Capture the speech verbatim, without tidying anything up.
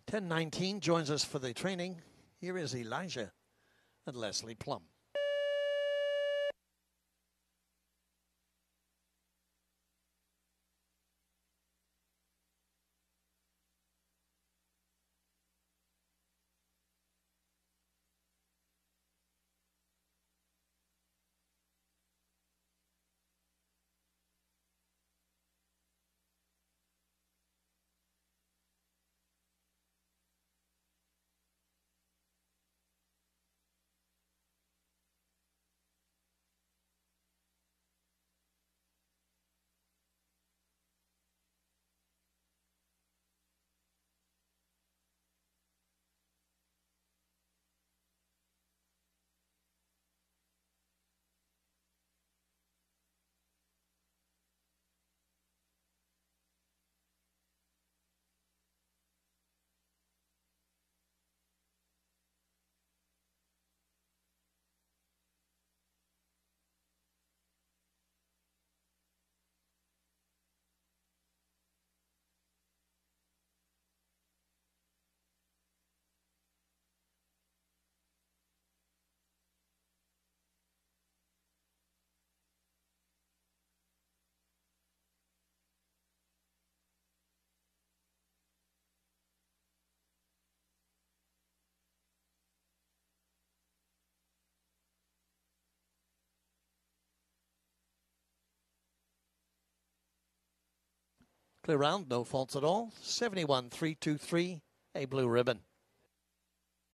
ten nineteen joins us for the training. Here is Elijah and Leslie Plum. Clear round, no faults at all. seventy-one three two three, a blue ribbon.